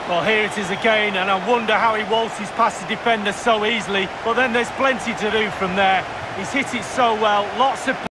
Well, here it is again, and I wonder how he waltzes past the defender so easily. But then there's plenty to do from there. He's hit it so well, lots of